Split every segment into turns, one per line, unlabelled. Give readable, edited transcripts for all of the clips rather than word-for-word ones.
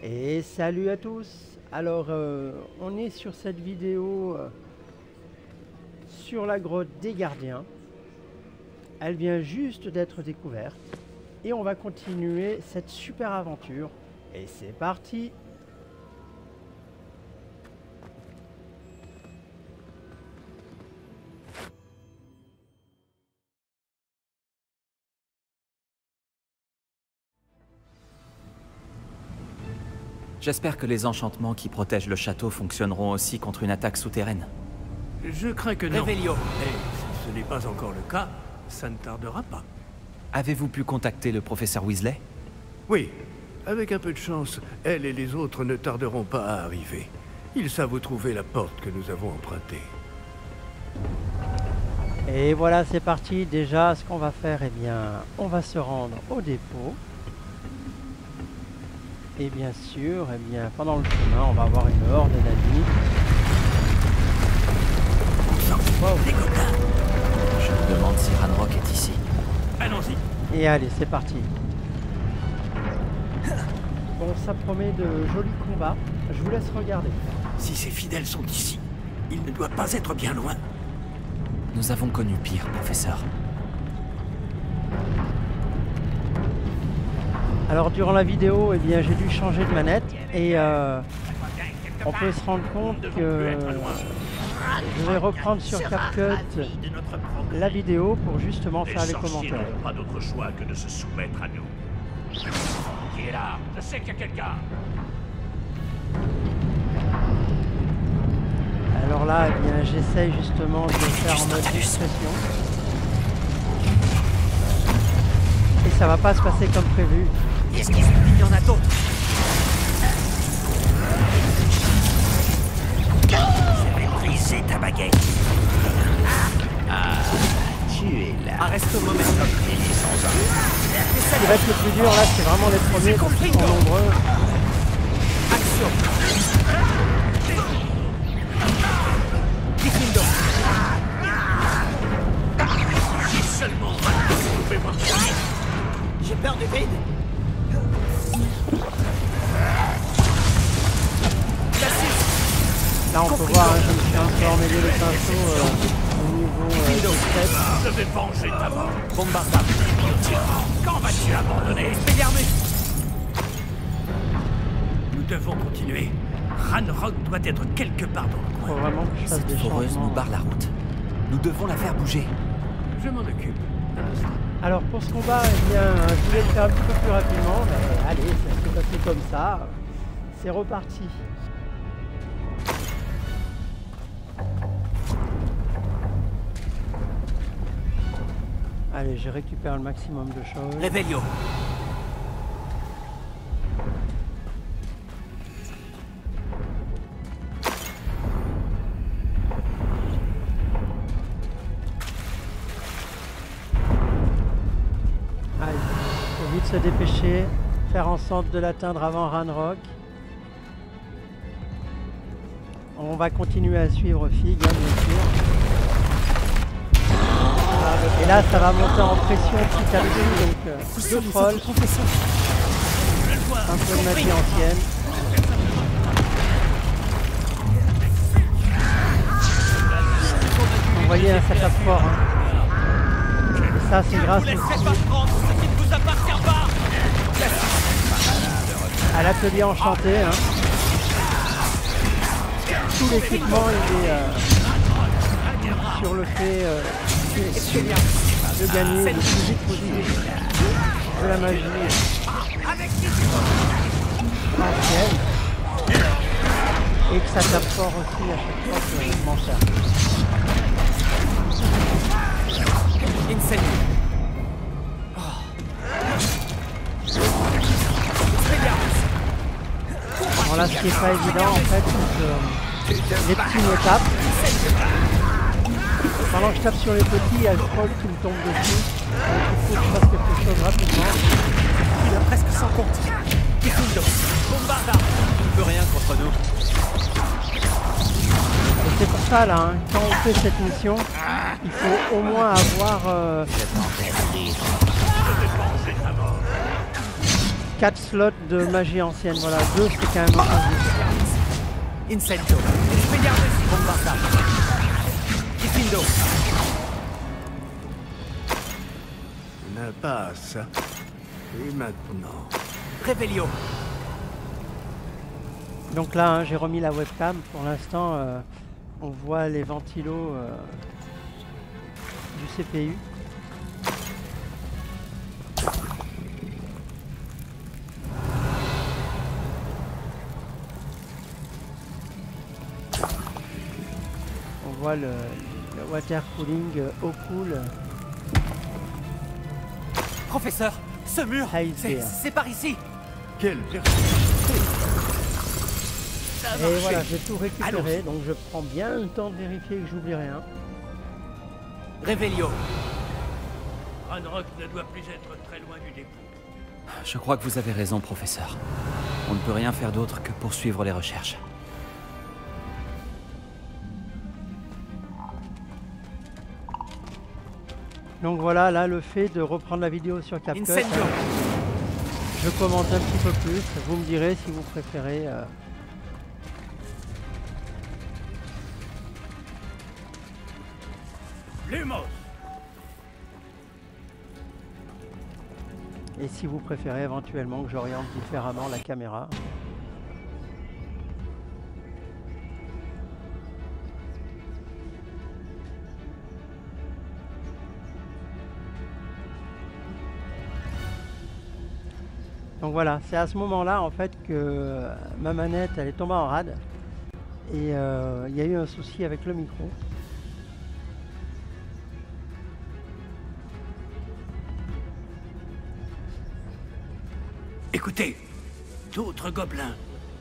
Et salut à tous. Alors on est sur cette vidéo sur la grotte des gardiens. Elle vient juste d'être découverte et on va continuer cette super aventure. Et c'est parti.
J'espère que les enchantements qui protègent le château fonctionneront aussi contre une attaque souterraine.
Je crains que non.
Revelio.
Et si ce n'est pas encore le cas, ça ne tardera pas.
Avez-vous pu contacter le professeur Weasley?
Oui, avec un peu de chance, elle et les autres ne tarderont pas à arriver. Ils savent où trouver la porte que nous avons empruntée.
Et voilà, c'est parti. Déjà, ce qu'on va faire, eh bien, on va se rendre au dépôt. Et bien sûr, eh bien, pendant le chemin, on va avoir une horde d'ennemis. Wow.
Je me demande si Ranrock est ici.
Allons-y.
Et allez, c'est parti. Bon, ça promet de jolis combats. Je vous laisse regarder.
Si ces fidèles sont ici, il ne doit pas être bien loin.
Nous avons connu pire, professeur.
Alors durant la vidéo, eh bien, j'ai dû changer de manette et on peut se rendre compte que je vais reprendre sur CapCut la vidéo pour justement faire les commentaires.
n'ont pas d'autre choix que de se soumettre à nous. Qui est là? Je sais qu'il y a quelqu'un.
Alors là, eh bien, j'essaye justement de le faire en mode discrétion. Et ça va pas se passer comme prévu.
Est-ce qu'il y en a d'autres?
Je vais briser ta baguette. Ah, tu es là.
Arrête le momentum.
Ce qui va être le plus dur là, c'est vraiment les premiers qui sont nombreux.
Action. Gryffindor.
Si seulement vous pouvez voir.
J'ai peur du vide.
Là on peut voir, hein, je me suis un peu emmêlé le pinceau au niveau de tête.
Je vais venger ta mort.
Bombardable.
Quand vas-tu abandonner?
Expelliarmus.
Nous devons continuer. Ranrock doit être quelque part dans le
Faut
coin.
vraiment que je fasse
Cette
des
foreuse
changements.
nous barre la route. Nous devons la faire bouger.
Je m'en occupe. Un instant.
Alors pour ce combat, eh bien, je voulais le faire un petit peu plus rapidement, mais allez, ça s'est passé comme ça. C'est reparti. Allez, je récupère le maximum de choses.
Revelio.
Allez, faut vite se dépêcher, faire en sorte de l'atteindre avant Ranrock. On va continuer à suivre Fig, hein, bien sûr. Et là, ça va monter en pression petit à petit, donc deux trolls, un peu de magie ancienne. Vous voyez, hein, ça tape fort. Hein. Et ça, c'est grâce aussi à l'atelier enchanté. Hein. Tout l'équipement il est sur le fait de gagner le plus vite possible de la magie ancienne et que ça tape fort aussi à chaque fois que je m'en sers.
Incendio.
Bon là, ce qui n'est pas évident en fait, c'est que les petits me tapent. Pendant que je tape sur les petits, il y a le troll qui me tombe dessus. Donc il faut que je fasse quelque chose rapidement.
Il a presque 100 comptes. Gryffindor. Bombardard. Il ne peut rien contre nous.
Et c'est pour ça là, hein, quand on fait cette mission, il faut au moins avoir 4 slots de magie ancienne. Voilà, 2 c'est quand même un peu.
Incendio. Expelliarmus. Bombarda. Diffindo.
L'impasse. Et maintenant?
Revelio.
Donc là, hein, j'ai remis la webcam. Pour l'instant, on voit les ventilos du CPU. On voit le water cooling eau cool.
Professeur, ce mur,
HDR.
c'est par ici.
Quelle version?
Ça a
Et
marché.
voilà, j'ai tout récupéré,
Allons-y.
donc je prends bien le temps de vérifier que j'oublie rien.
Revelio.
Ranrock ne doit plus être très loin du dépôt.
Je crois que vous avez raison, professeur. On ne peut rien faire d'autre que poursuivre les recherches.
Donc voilà, là, le fait de reprendre la vidéo sur CapCut,
Incendio.
je commente un petit peu plus. Vous me direz si vous préférez.
Lumos.
Et si vous préférez éventuellement que j'oriente différemment la caméra. Donc voilà, c'est à ce moment-là en fait que ma manette elle est tombée en rade et il y a eu un souci avec le micro.
Écoutez, d'autres gobelins.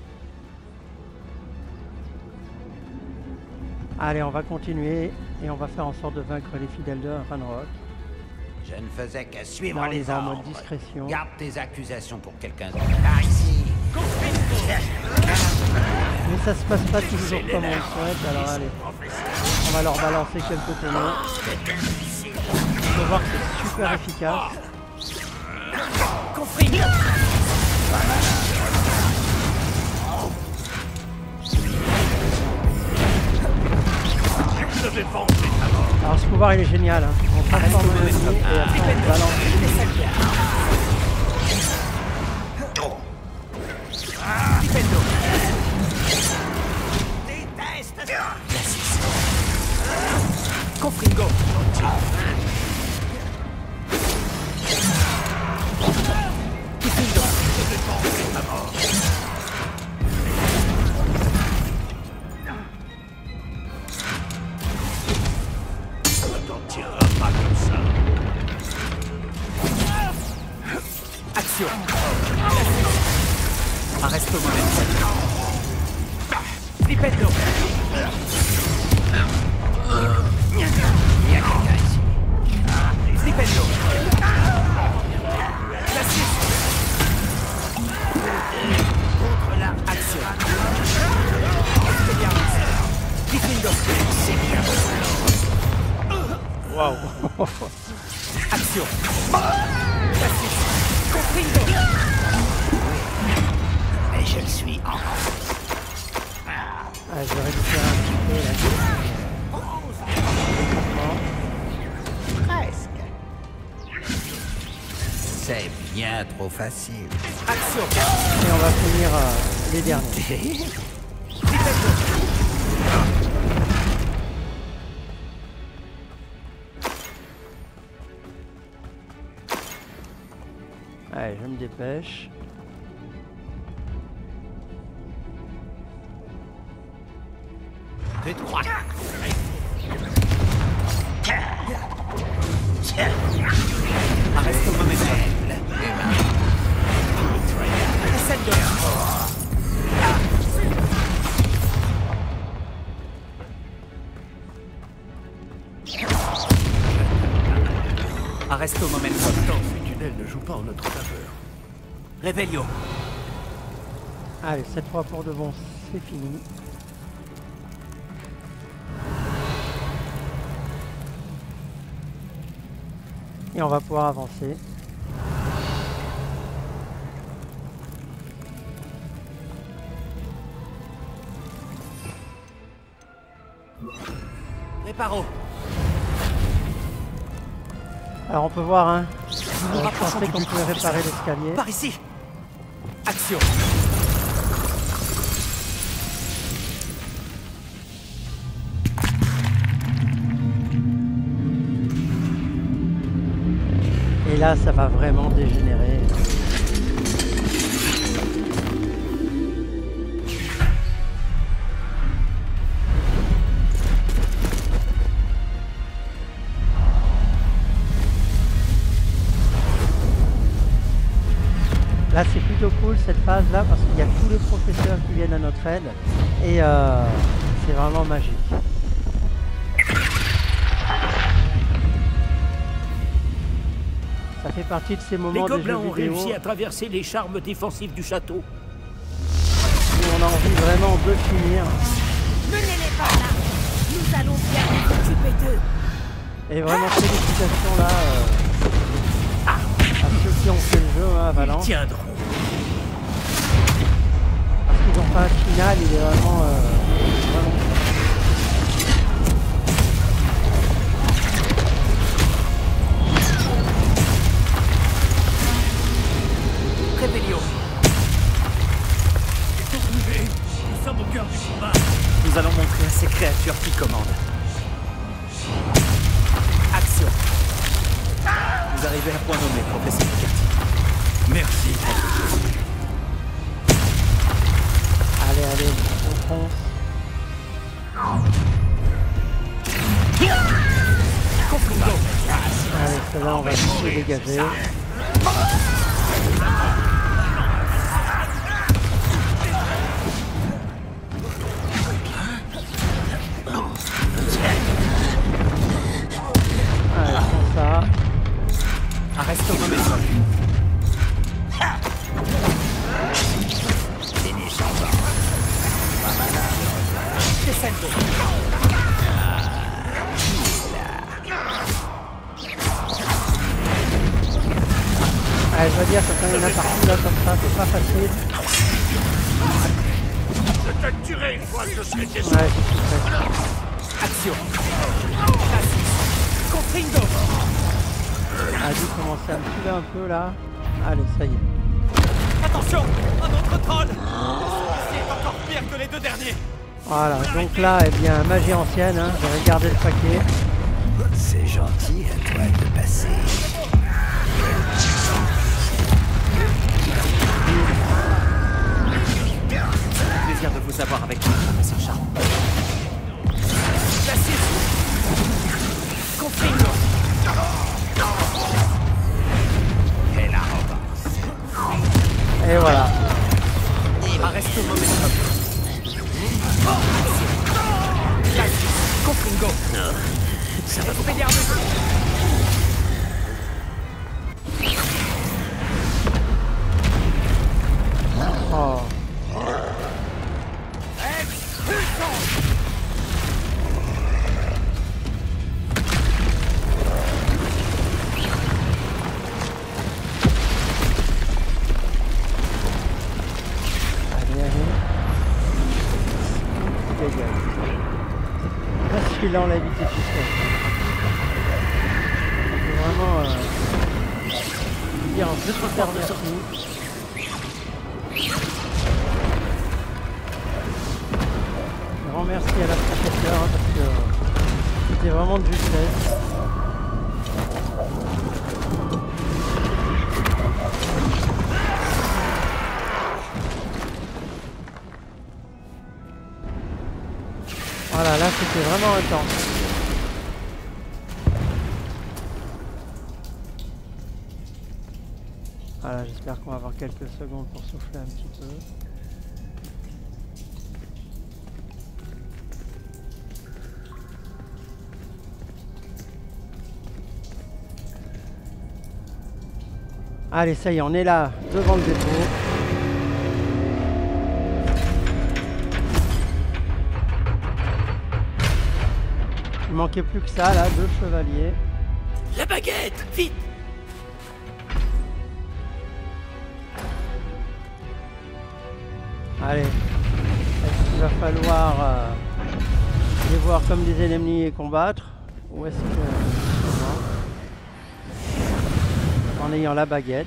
Allez, on va continuer et on va faire en sorte de vaincre les fidèles de Ranrock.
Je ne faisais que suivre
Là, on
les
est en mode
ordres.
discrétion.
Garde tes accusations pour quelqu'un d'autre. Par ici.
Mais ça se passe pas toujours comme on le souhaite, alors allez. On va leur balancer quelques tonneaux. On peut voir que c'est super efficace.
Compris.
Alors ce pouvoir il est génial, hein. On transforme un ennemi et après on balance.
Diffendo.
Déteste.
Confringo. Diffindo.
T'en tireras pas comme ça.
Action. Arrête au moment. Flipendo.
Il y a quelqu'un ici.
Flipendo. Glacis.
Contre la
Action. Expelliarmus. Diffindo.
Waouh.
Action. Glacis. Confringo.
Mais je le suis encore.
Ah, je vais récupérer un petit peu là.
Presque. C'est bien trop facile.
Action.
Et on va finir les derniers.
Diffendo.
Allez, je me dépêche.
De droite.
Arrête au moment. Incendio. Arrête au moment.
Les tunnels ne jouent pas en notre faveur.
Revelio.
Allez, cette fois pour de bon, c'est fini. Et on va pouvoir avancer.
Reparo.
Alors on peut voir, hein.
Nous
Je
rapprochons
pensais
du
qu'on
but,
pouvait
professeur.
réparer l'escalier.
Par ici. Action.
Et là, ça va vraiment dégénérer. Là, c'est plutôt cool cette phase-là parce qu'il y a tous les professeurs qui viennent à notre aide et c'est vraiment magique. Ça fait partie de ces
Les
moments des jeux
gobelins ont
vidéo
réussi à traverser les charmes défensifs du château.
où on a envie vraiment de finir.
Menez-les par là. Nous allons bien nous occuper d'eux.
Et vraiment félicitations là à ceux qui ont fait le jeu, hein, à Valence.
Tiendront.
Parce qu'ils n'ont pas un final, il est vraiment... vraiment...
Rébellion.
Nous sommes au cœur du combat.
Nous allons montrer à ces créatures qui commandent. Action. Vous arrivez à point nommé, professeur McCarthy.
Merci.
Allez, allez, on fonce. Allez, celle-là, on va tous les dégager. Allez, prends ça.
Arrête au mauvais sol. Descendo.
Allez, je dois dire que quand il y en a partout là comme ça, c'est pas facile.
Je te tuerai une fois que je serai déçu.
Ouais, c'est tout fait.
Action. Confringo.
A dû commencer à me tuer un peu là. Allez, ça y est.
Attention, un autre troll. Celui-ci est encore pire que les deux derniers.
Voilà, donc là, eh bien, magie ancienne, hein, j'ai regardé le paquet.
C'est gentil à toi de passer.
Plaisir de vous avoir avec moi, professeur Charles. Classique. Confringo.
Et la revanche.
Et voilà.
Arrête au mauvais sol. Classique. Confringo. Ça va vous pédir de
Oh. Allez, allez. Dégage. Celui-là, on l'a évité tout seul. C'est vraiment dire un peu super merci. Grand merci à la professeure hein, parce que c'était vraiment de justesse. Voilà, là c'était vraiment intense. Voilà, j'espère qu'on va avoir quelques secondes pour souffler un petit peu. Allez, ça y est, on est là, devant le dépôt. Il manquait plus que ça, là, 2 chevaliers.
La baguette, vite.
Allez, est-ce qu'il va falloir les voir comme des ennemis et combattre, ou est-ce que en ayant la baguette.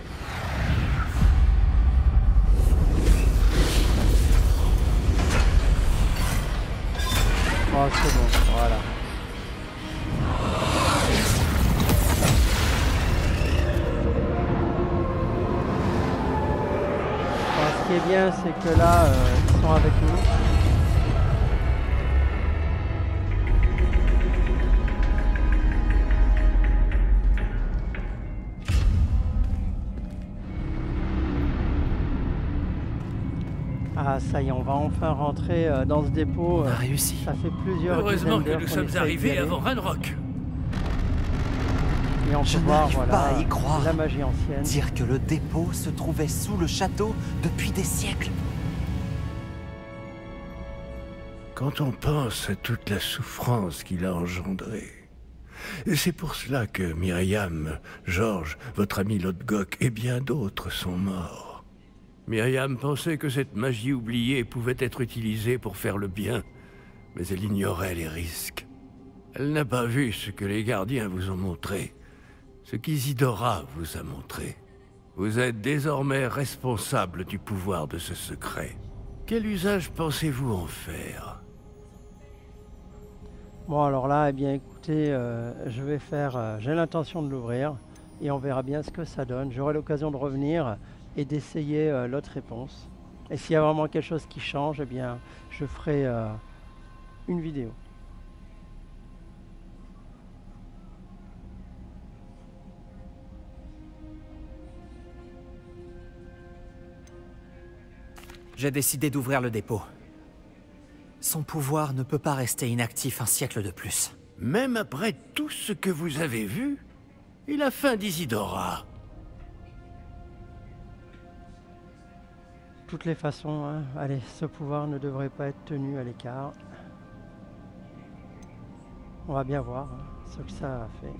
Oh, c'est bon, voilà. Alors, ce qui est bien, c'est que là, ils sont avec nous. Ah, ça y est, on va enfin rentrer dans ce dépôt.
On a réussi.
Ça fait plusieurs
Heureusement
dizaines
que
d'heures
nous
qu'on
sommes
essaie
arrivés
d'y aller.
avant Ranrock.
Et on
Je
peut voir,
n'arrive
voilà,
pas à y croire.
la magie ancienne.
Dire que le dépôt se trouvait sous le château depuis des siècles.
Quand on pense à toute la souffrance qu'il a engendrée. Et c'est pour cela que Myriam, Georges, votre ami Lodgok et bien d'autres sont morts. Myriam pensait que cette magie oubliée pouvait être utilisée pour faire le bien, mais elle ignorait les risques. Elle n'a pas vu ce que les gardiens vous ont montré, ce qu'Isidora vous a montré. Vous êtes désormais responsable du pouvoir de ce secret. Quel usage pensez-vous en faire ?
Bon, alors là, eh bien, écoutez, je vais faire... j'ai l'intention de l'ouvrir et on verra bien ce que ça donne. J'aurai l'occasion de revenir et d'essayer l'autre réponse. Et s'il y a vraiment quelque chose qui change, eh bien, je ferai une vidéo.
J'ai décidé d'ouvrir le dépôt. Son pouvoir ne peut pas rester inactif un siècle de plus.
Même après tout ce que vous avez vu, et la fin d'Isidora.
De toutes les façons, hein, allez, ce pouvoir ne devrait pas être tenu à l'écart. On va bien voir hein, ce que ça a fait.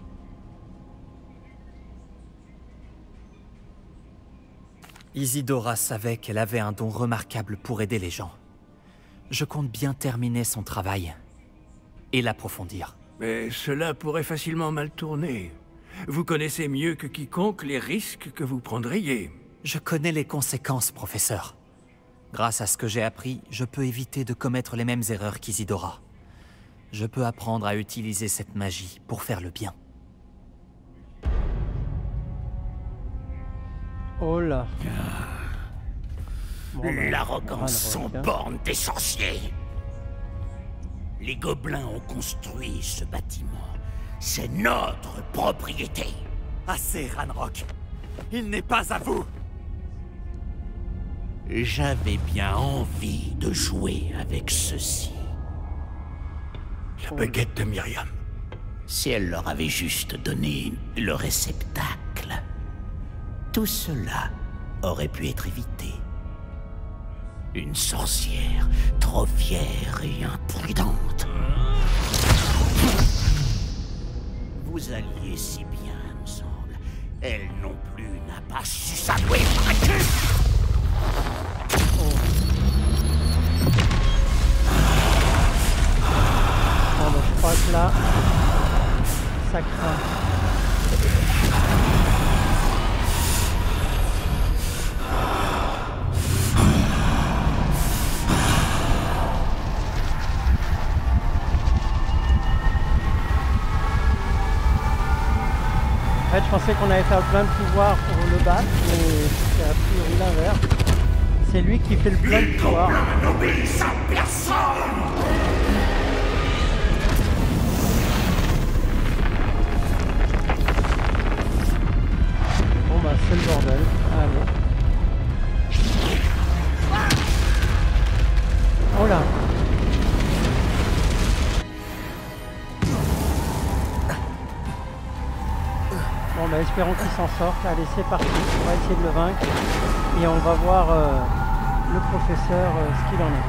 Isidora savait qu'elle avait un don remarquable pour aider les gens. Je compte bien terminer son travail et l'approfondir.
Mais cela pourrait facilement mal tourner. Vous connaissez mieux que quiconque les risques que vous prendriez.
Je connais les conséquences, professeur. Grâce à ce que j'ai appris, je peux éviter de commettre les mêmes erreurs qu'Isidora. Je peux apprendre à utiliser cette magie pour faire le bien.
Oh là. Bon, ben,
L'arrogance sans
Ranrock, hein.
borne des sorciers. Les gobelins ont construit ce bâtiment. C'est notre propriété.
Assez, Ranrock. Il n'est pas à vous.
J'avais bien envie de jouer avec ceci.
La baguette de Myriam.
Si elle leur avait juste donné le réceptacle, tout cela aurait pu être évité. Une sorcière trop fière et imprudente. Vous alliez si bien, me semble. Elle non plus n'a pas su s'avouer vaincue.
Bon, ben, je crois que là, ça craint. En fait, je pensais qu'on allait faire plein de pouvoirs pour le battre, mais c'est a priori l'inverse. C'est lui qui fait le plein de pouvoirs.
N'obéissent à personne.
Bon bah c'est le bordel. Allez. Oh là. Bon bah espérons qu'il s'en sorte. Allez c'est parti. On va essayer de le vaincre. Et on va voir le professeur ce qu'il en est.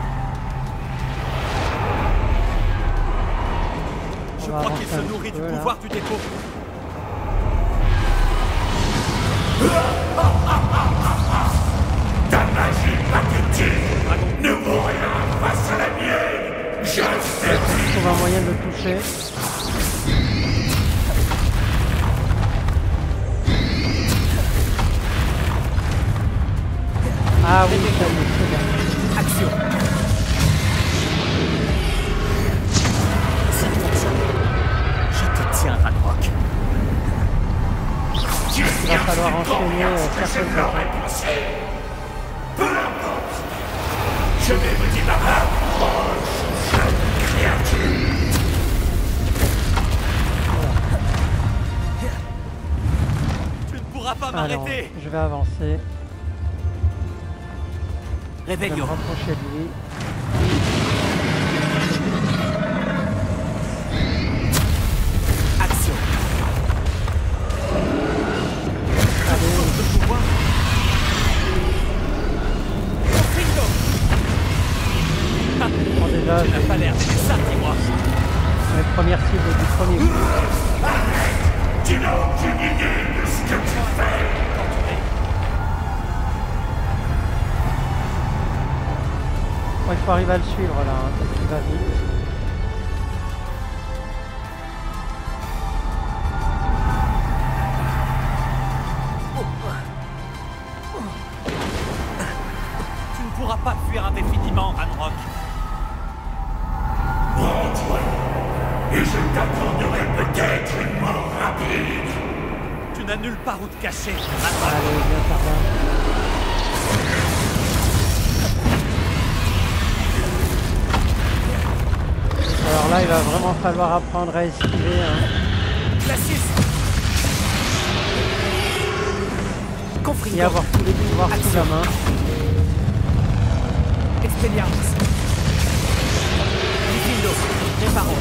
Je
On va
crois qu'il
avancer
se
un
nourrit
petit
du
peu, là.
pouvoir du dépôt.
Ta magie pathétique ne vaut rien face à la mienne. Je sais plus.
le toucher. Ah oui, ça y est, c'est bien.
Action. Ça fonctionne. Je te tiens, Ranrock.
Il va falloir enchaîner certaines attaques.
Je vais me débarrasser.
Tu ne pourras pas
Alors,
m'arrêter.
je vais avancer. Je vais me
Réveillons.
rapprocher de lui.
Action.
Allez,
Le pouvoir. Confringo.
bon, déjà,
Tu n'as pas l'air d'aimer ça, dis-moi.
mes premières cibles du premier coup.
Tu n'as aucune idée de ce que tu fais.
Bon, il faut arriver à le suivre là, hein, parce qu'il va vite.
Tu ne pourras pas fuir indéfiniment, Ranrock.
Rends-toi, et je t'accorderai peut-être une mort rapide.
Tu n'as nulle part où te cacher, Ranrock.
Allez, viens par là. Alors là, il va vraiment falloir apprendre à esquiver. Hein.
Glacis. Confringo.
Et avoir tous les pouvoirs sous la main.
Expelliarmus. Diffindo. Réparons.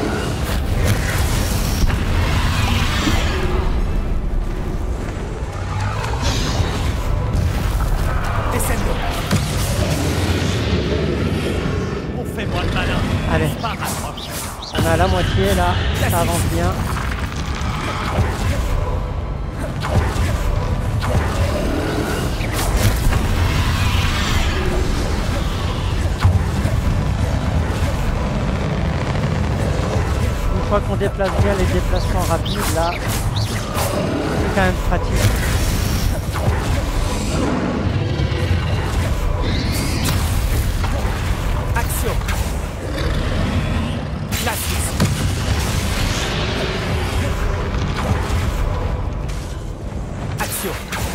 Descendo. On fait moins de malin.
Allez.
Pas Ranrock.
On a la moitié là, ça avance bien. Une fois qu'on déplace bien les déplacements rapides là, c'est quand même pratique.
Action. Glacis. Action.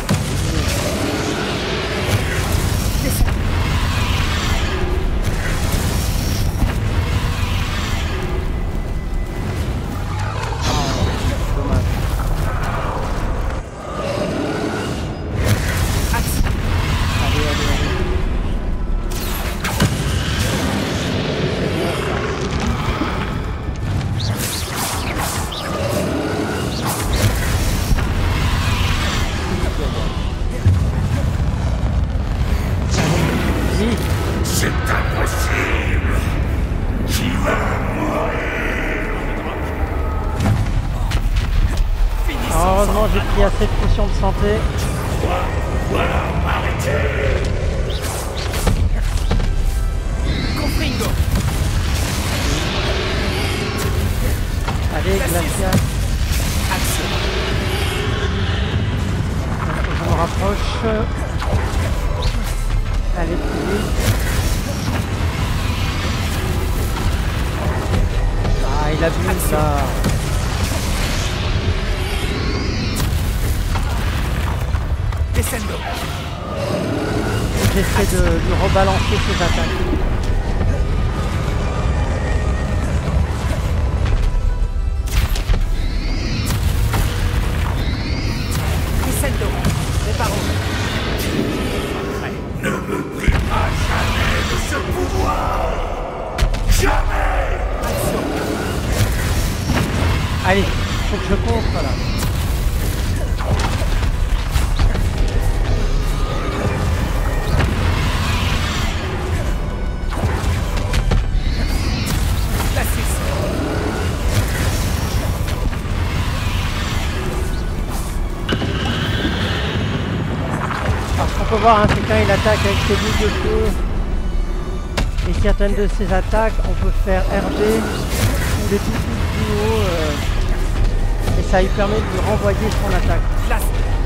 Dommage.
Action.
Allez, allez, allez. C'est bien ça. Oui,
C'est impossible. Tu vas
heureusement j'ai pris assez de potions de santé.
Confringo.
Allez, glacial.
Action.
Je me rapproche. Allez, plus vite. Ah, il abuse là.
Descendo.
J'essaie de lui rebalancer ses attaques.
Descendo. Réparons.
ne me priveras jamais de ce pouvoir. Jamais.
Action.
Allez, faut que je contre là.
Glacis.
Alors ce qu'on peut voir, hein, c'est quand il attaque avec ses boules de feu et certaines de ses attaques, on peut faire RB ou est tout plus haut et ça lui permet de lui renvoyer son attaque.
Glace.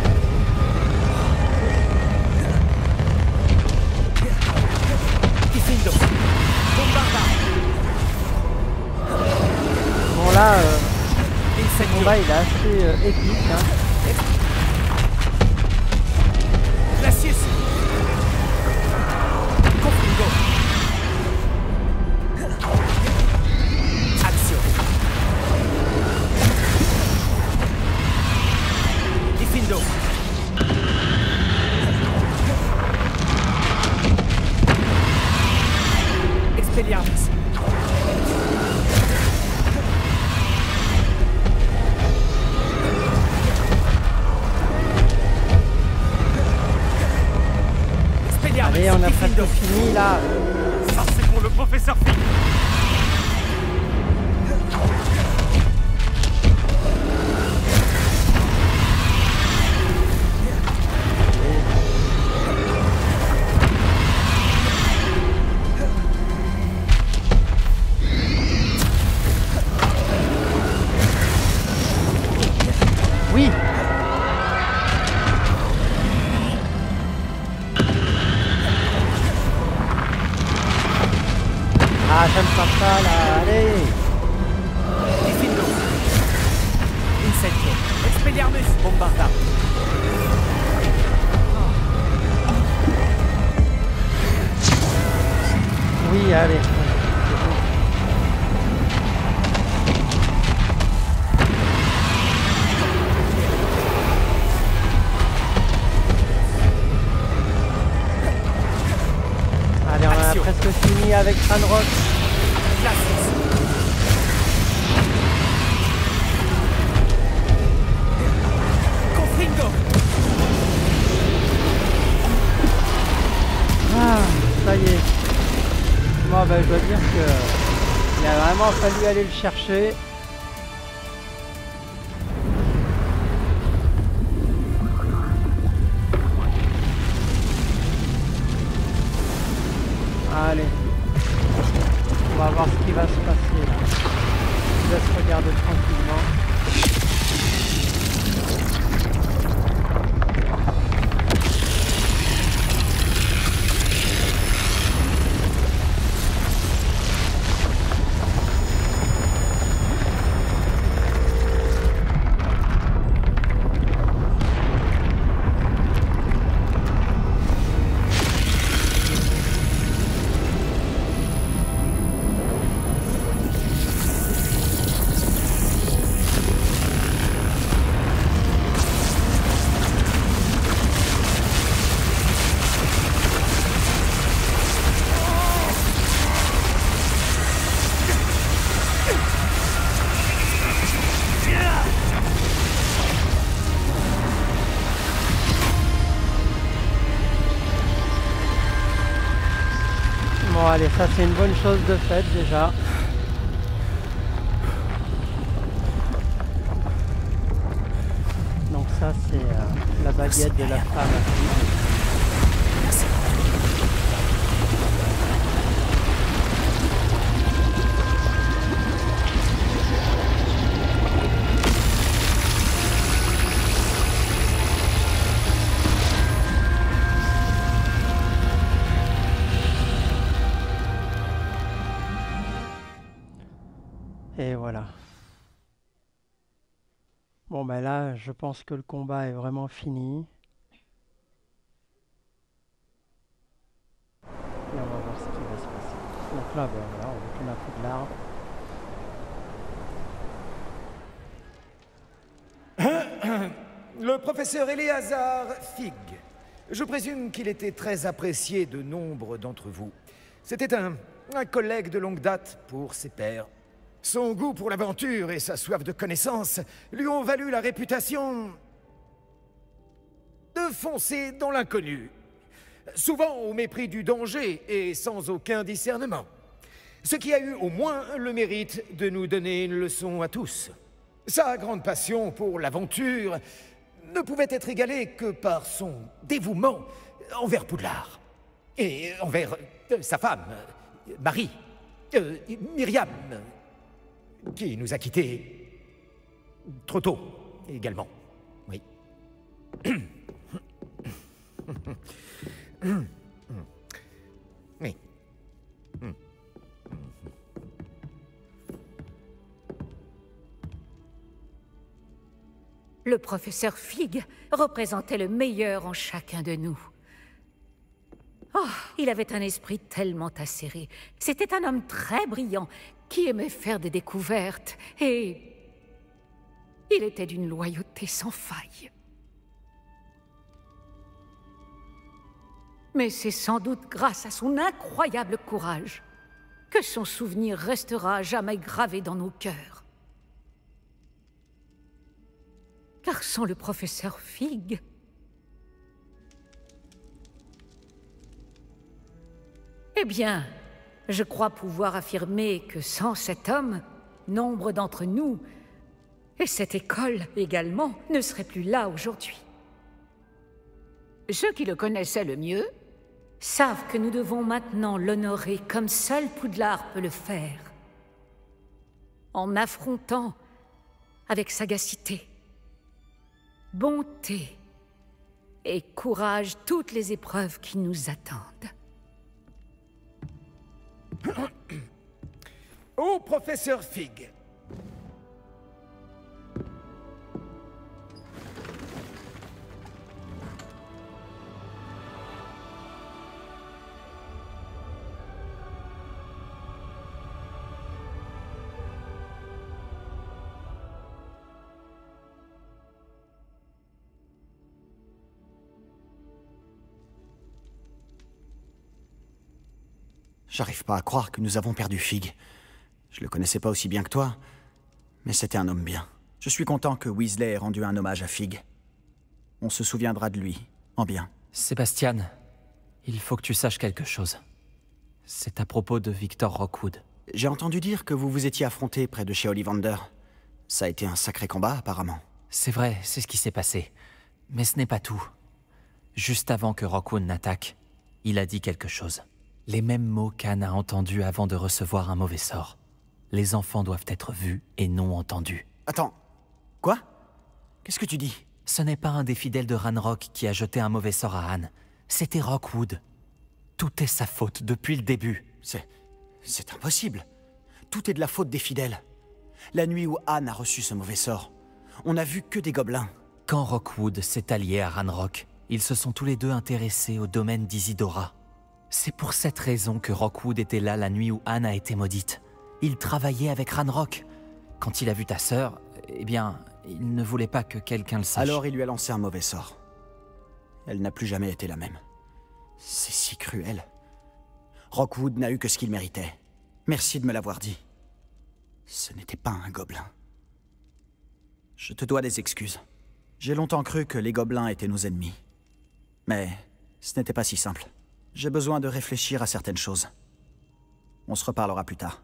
Kifindo. Bombarda.
Bon là, ce
Incendio.
combat il est assez épique. Hein.
Glacius. Confringo. Action. Kifindo. Expelliarmus. Expelliarmus.
Allez, on a
Kifindo.
presque fini là.
Ça c'est pour le professeur Fig.
Oui. Ah, j'aime pas ça là. Allez.
Kifindo. Incendio. Expelliarmus. Bombarda.
Oui, allez. Allez, on a
Action.
presque fini avec Ranrock.
Glacius. Confringo.
Ah, ça y est. Bon, ben, je dois dire que il a vraiment fallu aller le chercher. Allez. On va voir ce qui va se passer là. Je vous laisse regarder tranquillement. Bon allez, ça c'est une bonne chose de faite déjà. Donc ça c'est la baguette de la femme. Et voilà. Bon ben là, je pense que le combat est vraiment fini. Et on va voir ce qui va se passer. Donc là, ben voilà, on retourne un peu de l'arbre.
Le professeur Éléazar Fig. Je présume qu'il était très apprécié de nombre d'entre vous. C'était un collègue de longue date pour ses pairs. Son goût pour l'aventure et sa soif de connaissance lui ont valu la réputation de foncer dans l'inconnu, souvent au mépris du danger et sans aucun discernement. Ce qui a eu au moins le mérite de nous donner une leçon à tous. Sa grande passion pour l'aventure ne pouvait être égalée que par son dévouement envers Poudlard et envers sa femme, Marie, Myriam. qui nous a quittés trop tôt, également. Oui. Oui.
Le professeur Fig représentait le meilleur en chacun de nous. Oh, il avait un esprit tellement acéré. C'était un homme très brillant, qui aimait faire des découvertes, et il était d'une loyauté sans faille. Mais c'est sans doute grâce à son incroyable courage que son souvenir restera à jamais gravé dans nos cœurs. Car sans le professeur Fig, eh bien, je crois pouvoir affirmer que sans cet homme, nombre d'entre nous, et cette école également, ne seraient plus là aujourd'hui. Ceux qui le connaissaient le mieux savent que nous devons maintenant l'honorer comme seul Poudlard peut le faire, en affrontant avec sagacité, bonté et courage toutes les épreuves qui nous attendent.
Ô professeur Fig!
J'arrive pas à croire que nous avons perdu Fig. Je le connaissais pas aussi bien que toi, mais c'était un homme bien. Je suis content que Weasley ait rendu un hommage à Fig. On se souviendra de lui, en bien.
Sébastien, il faut que tu saches quelque chose. C'est à propos de Victor Rockwood.
J'ai entendu dire que vous vous étiez affronté près de chez Ollivander. Ça a été un sacré combat, apparemment.
C'est vrai, c'est ce qui s'est passé. Mais ce n'est pas tout. Juste avant que Rockwood n'attaque, il a dit quelque chose. Les mêmes mots qu'Anne a entendus avant de recevoir un mauvais sort. Les enfants doivent être vus et non entendus.
Attends, quoi? Qu'est-ce que tu dis?
Ce n'est pas un des fidèles de Ranrock qui a jeté un mauvais sort à Anne. C'était Rockwood. Tout est sa faute depuis le début.
C'est impossible. Tout est de la faute des fidèles. La nuit où Anne a reçu ce mauvais sort, on n'a vu que des gobelins.
Quand Rockwood s'est allié à Ranrock, ils se sont tous les deux intéressés au domaine d'Isidora. C'est pour cette raison que Rockwood était là la nuit où Anne a été maudite. Il travaillait avec Ranrock. Quand il a vu ta sœur, eh bien, il ne voulait pas que quelqu'un le sache.
Alors il lui a lancé un mauvais sort. Elle n'a plus jamais été la même. C'est si cruel. Rockwood n'a eu que ce qu'il méritait. Merci de me l'avoir dit. Ce n'était pas un gobelin. Je te dois des excuses. J'ai longtemps cru que les gobelins étaient nos ennemis. Mais ce n'était pas si simple. J'ai besoin de réfléchir à certaines choses. On se reparlera plus tard.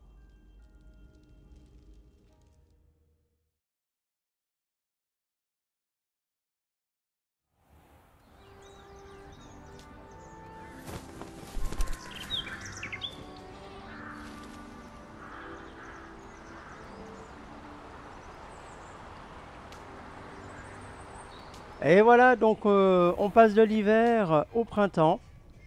Et voilà, donc on passe de l'hiver au printemps.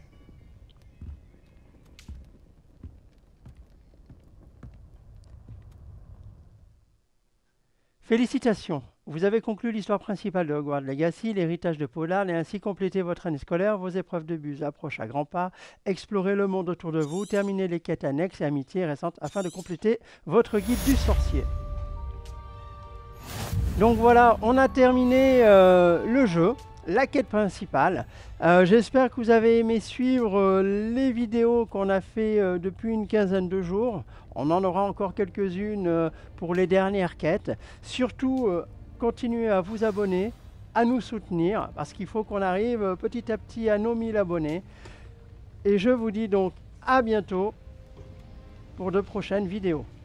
Félicitations, vous avez conclu l'histoire principale de Hogwarts Legacy, l'héritage de Pollard, et ainsi complété votre année scolaire. Vos épreuves de buse approchent à grands pas. Explorez le monde autour de vous, terminez les quêtes annexes et amitiés récentes afin de compléter votre guide du sorcier. Donc voilà, on a terminé le jeu, la quête principale. J'espère que vous avez aimé suivre les vidéos qu'on a fait depuis une quinzaine de jours. On en aura encore quelques-unes pour les dernières quêtes. Surtout, continuez à vous abonner, à nous soutenir, parce qu'il faut qu'on arrive petit à petit à nos 1000 abonnés. Et je vous dis donc à bientôt pour de prochaines vidéos.